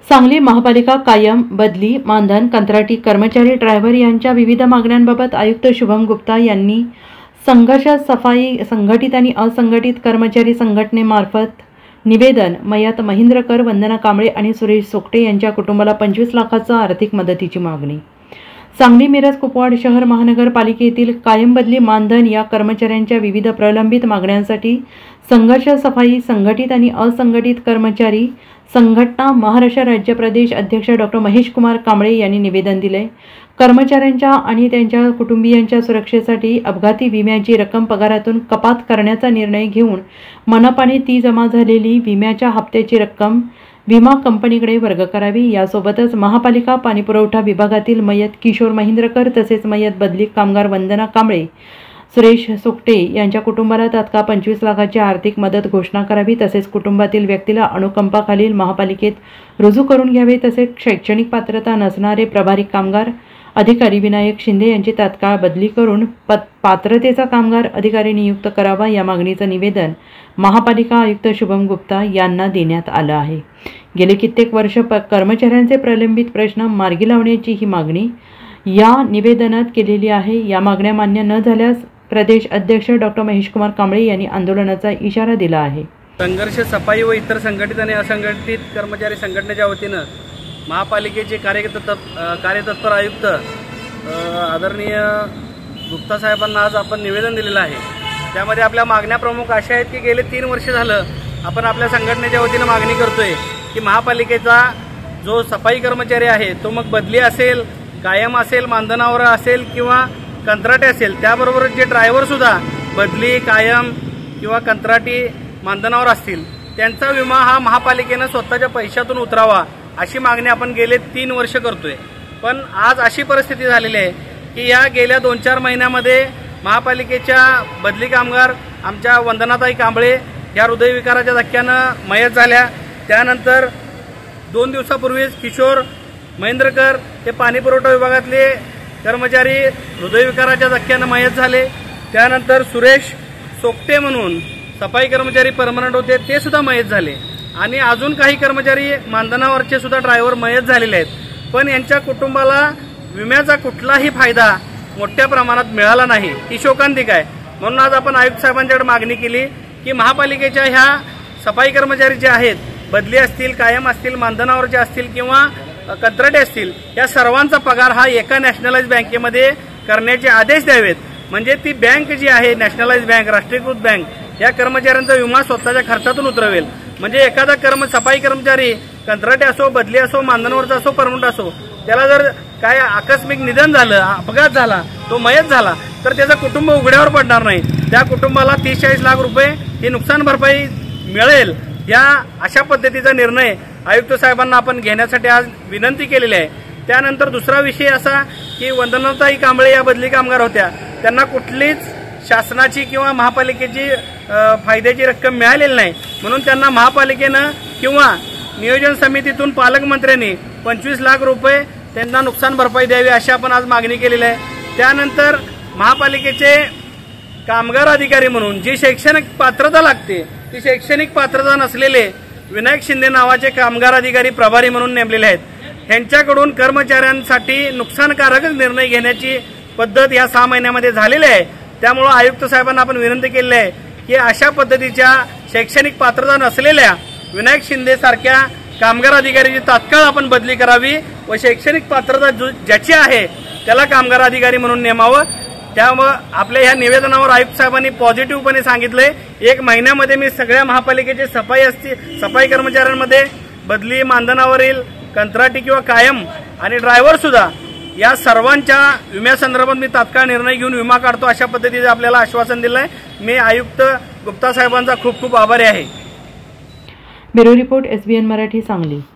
सांगली महापालिका कायम, बदली, मानधन, कंत्राटी कर्मचारी, ड्रायव्हर यांच्या विविध मागण्यांबाबत आयुक्त शुभम गुप्ता यांनी संघर्ष सफाई संघटित आणि असंघटित कर्मचारी संघटनेमार्फत निवेदन मयत महेंद्रकर, वंदना कांबळे आणि सुरेश सोकटे यांच्या कुटुंबाला 25 लाखाचा आर्थिक मदतीची मागणी. सांगली, मिरज, कुपवाड शहर महानगरपालिकेतील कायम, बदली, मानधन या कर्मचाऱ्यांच्या विविध प्रलंबित मागण्यांसाठी संघर्ष सफाई संघटित आणि असंघटित कर्मचारी संघटना महाराष्ट्र राज्य प्रदेश अध्यक्ष डॉ. महेश कुमार कांबळे यांनी निवेदन दिले. कर्मचाऱ्यांच्या आणि त्यांच्या कुटुंबियांच्या सुरक्षेसाठी अपघाती विम्याची रक्कम पगारातून कपात करण्याचा निर्णय घेऊन मनपाने ती जमा झालेली विम्याच्या हप्त्याची रक्कम विमा कंपनीकडे वर्ग करावी. यासोबतच महापालिका पाणीपुरवठा विभागातील मयत किशोर महेंद्रकर तसेच मयत बदली कामगार वंदना कांबळे, सुरेश सोकटे यांच्या कुटुंबाला तात्काळ 25 लाखाची आर्थिक मदत घोषणा करावी. तसेच कुटुंबातील व्यक्तीला अनुकंपाखालील महापालिकेत रुजू करून घ्यावे. तसेच शैक्षणिक पात्रता नसणारे प्रभारी कामगार अधिकारी विनायक शिंदे यांची तात्काळ बदली करून पात्रतेचा कामगार अधिकारी नियुक्त करावा. या मागणीचं निवेदन महापालिका आयुक्त शुभम गुप्ता यांना देण्यात आलं आहे. गेले कित्येक वर्ष कर्मचाऱ्यांचे प्रलंबित प्रश्न मार्गी लावण्याची ही मागणी या निवेदनात केलेली आहे. या मागण्या मान्य न झाल्यास प्रदेश अध्यक्ष डॉ. महेश कुमार कांबळे यांनी आंदोलनाचा इशारा दिला आहे. संघर्ष सफाई व इतर संघटित आणि असंघटित कर्मचारी संघटनेच्या वतीनं महापालिकेचे कार्यतत्पर आयुक्त आदरणीय गुप्ता साहेबांना आज आपण निवेदन दिलेलं आहे. त्यामध्ये आपल्या मागण्या प्रमुख अशा आहेत की गेले 3 वर्ष झालं आपण आपल्या संघटनेच्या वतीनं मागणी करतोय की महापालिकेचा जो सफाई कर्मचारी आहे तो मग बदली असेल, कायम असेल, मानधनावर असेल किंवा कंत्राटी असेल, त्याबरोबर जे ड्रायव्हर सुद्धा बदली, कायम किंवा कंत्राटी मानधनावर असतील त्यांचा विमा हा महापालिकेनं स्वतःच्या पैशातून उतरावा अशी मागणी आपण गेले 3 वर्ष करतोय. पण आज अशी परिस्थिती झालेली आहे की या गेल्या 2-4 महिन्यामध्ये महापालिकेच्या बदली कामगार आमच्या वंदनाताई कांबळे या हृदयविकाराच्या धक्क्यानं मयत झाल्या. त्यानंतर 2 दिवसापूर्वीच किशोर महेंद्रकर हे पाणीपुरवठा विभागातले कर्मचारी हृदयविकाराच्या धक्क्यानं मयत झाले. त्यानंतर सुरेश सोकटे म्हणून सफाई कर्मचारी परमनंट होते ते सुद्धा मयत झाले आणि अजून काही कर्मचारी मानधनावरचे सुद्धा ड्रायव्हर मयत झालेले आहेत. पण यांच्या कुटुंबाला विम्याचा कुठलाही फायदा मोठ्या प्रमाणात मिळाला नाही. ही शोकांतिक आहे. म्हणून आज आपण आयुक्त साहेबांच्याकडे मागणी केली की महापालिकेच्या ह्या सफाई कर्मचारी जे आहेत, बदली असतील, कायम असतील, मानधनावरचे असतील किंवा कंत्राटी असतील, या सर्वांचा पगार हा एका नॅशनलाइज बँकेमध्ये करण्याचे आदेश द्यावेत. म्हणजे ती बँक जी आहे नॅशनलाइज बँक, राष्ट्रीयकृत बँक, या कर्मचाऱ्यांचा विमा स्वतःच्या खर्चातून उतरवेल. म्हणजे एखादा सफाई कर्मचारी कंत्राटी असो, बदली असो, मानधनावरचा असो, परमनंट असो, त्याला जर काय आकस्मिक निधन झालं, अपघात झाला, तो मयत झाला तर त्याचं कुटुंब उघड्यावर पडणार नाही. त्या कुटुंबाला 30-40 लाख रुपये ही नुकसान भरपाई मिळेल. या अशा पद्धतीचा निर्णय आयुक्त साहेबांना आपण घेण्यासाठी आज विनंती केलेली आहे. त्यानंतर दुसरा विषय असा की वंदनाताई कांबळे या बदली कामगार होत्या, त्यांना कुठलीच शासनाची किंवा महापालिकेची फायद्याची रक्कम मिळालेली नाही. म्हणून त्यांना महापालिकेनं किंवा नियोजन समितीतून पालकमंत्र्यांनी 25 लाख रुपये त्यांना नुकसान भरपाई द्यावी अशी आपण आज मागणी केलेली आहे. त्यानंतर महापालिकेचे कामगार अधिकारी म्हणून जी शैक्षणिक पात्रता लागते ती शैक्षणिक पात्रता नसलेले विनायक शिंदे नावाचे कामगार अधिकारी प्रभारी म्हणून नेमलेले आहेत. यांच्याकडून कर्मचाऱ्यांसाठी नुकसानकारक निर्णय घेण्याची पद्धत या 6 महिन्यामध्ये झालेली आहे. त्यामुळे आयुक्त साहेबांना आपण विनंती केली आहे की अशा पद्धतीच्या शैक्षणिक पात्रता नसलेल्या विनायक शिंदे सारख्या कामगार अधिकाऱ्याची तात्काळ आपण बदली करावी व शैक्षणिक पात्रता ज्याची आहे त्याला कामगार अधिकारी म्हणून नेमावं. त्यामुळे आपल्या ह्या निवेदनावर आयुक्त साहेबांनी पॉझिटिव्हपणे सांगितलंय 1 महिन्यामध्ये मी सगळ्या महापालिकेचे सफाई कर्मचाऱ्यांमध्ये बदली, मानधनावरील, कंत्राटी किंवा कायम आणि ड्रायव्हर सुद्धा या सर्वांच्या विम्यासंदर्भात मी तात्काळ निर्णय घेऊन विमा काढतो अशा पद्धतीचे आपल्याला आश्वासन दिलंय. मी आयुक्त गुप्ता साहेबांचा खूप खूप आभारी आहे. Bureau report, SBN Marathi, Sangli.